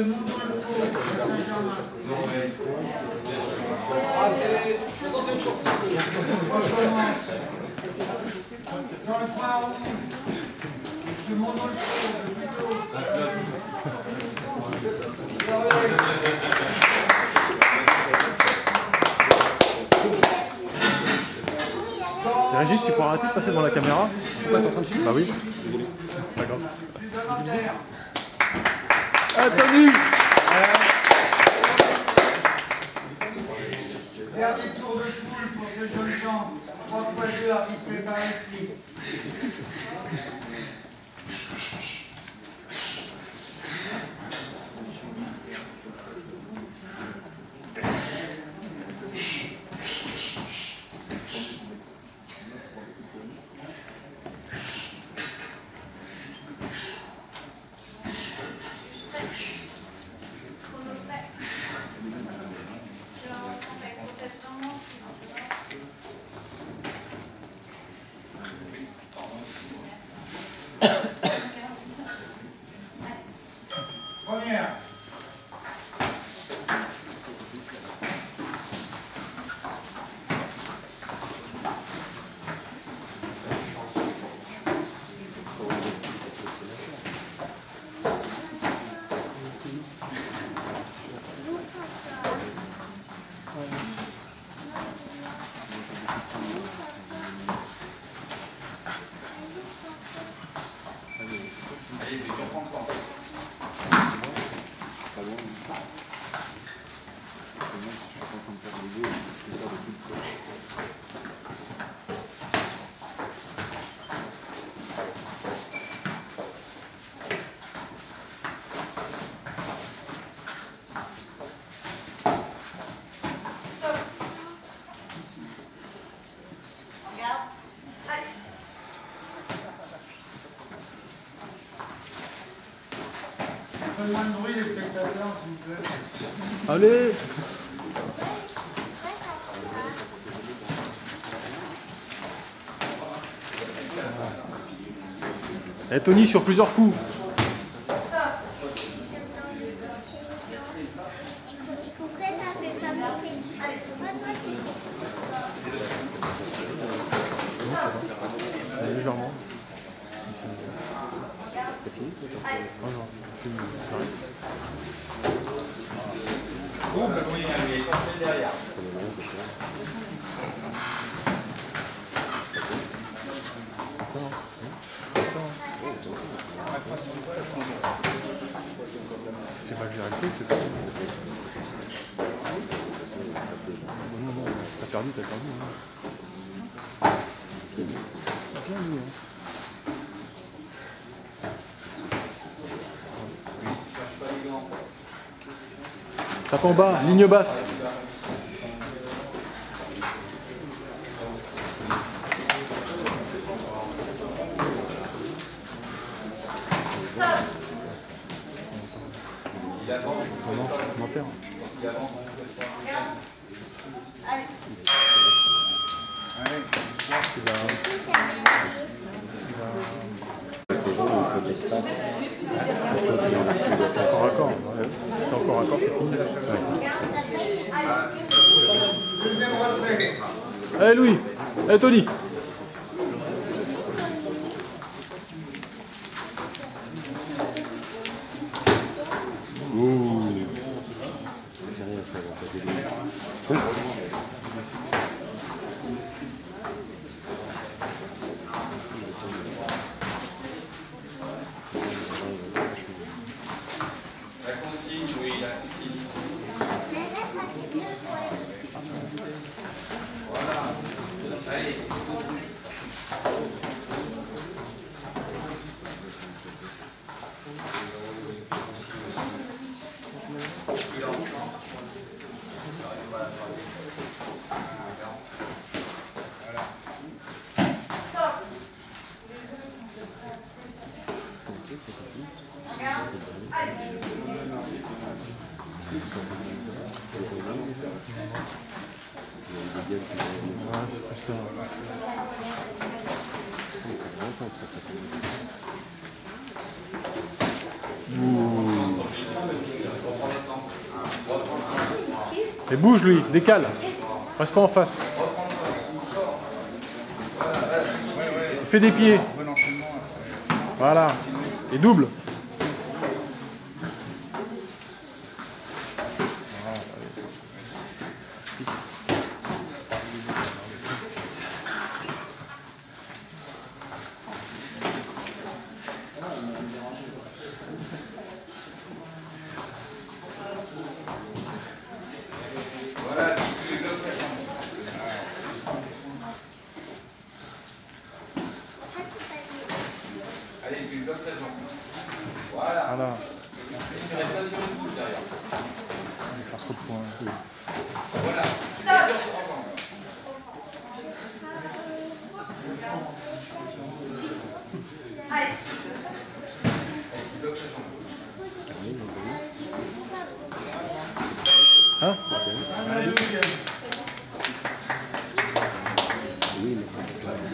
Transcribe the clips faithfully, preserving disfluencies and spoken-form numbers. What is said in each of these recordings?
Monsieur Mondolfo, de Saint-Germain. Attention, une chance. On recommence. Dans le coin rouge, Monsieur Mondolfo, de Buteau. Régis, tu pourras arrêter de passer devant la caméra? Bah, t'es en train de filmer? Bah oui. D'accord. Ah, Tony. Dernier tour de poule pour ce jeune Jean. trois fois deux arbitré par Leslie. Première. Un peu moins de bruit, les spectateurs, s'il vous plaît. Allez. Et Tony sur plusieurs coups. Légèrement. C'est fini? Non, non, j'arrête. Bon, ben oui, il est passé derrière. C'est pas que j'ai arrêté, c'est pas ça. Non, non, t'as perdu, t'as perdu. Hein. Bien vu, hein. Tape en bas, ligne basse. Non, non, on en perd. Allez. Allez. Il va... Les gens, il faut de l'espace. C'est encore raccord. Ouais. C'est encore raccord, c'est fini. Ouais. Deuxième retrait. Allez Louis. Allez Tony. Ouh. J'ai rien fait, on peut dire. La consigne, oui, la consigne. Voilà. Allez. Ouh. Et bouge lui, décale. Reste pas en face. Fais des pieds. Voilà. Et double. Voilà, tu bloques sa jambe. Allez, tu bloques sa jambe. Voilà. Voilà. Et tu restes pas sur une bouche derrière. Je vais faire trop de points. Voilà. Les cœurs sont ensemble. Allez. Tu bloques sa jambe. Hein? La deuxième. Oui, mais c'est pas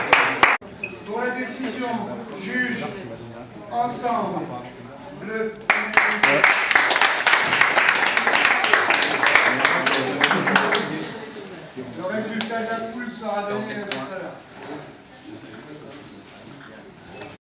Pour la décision, juge ensemble, bleu.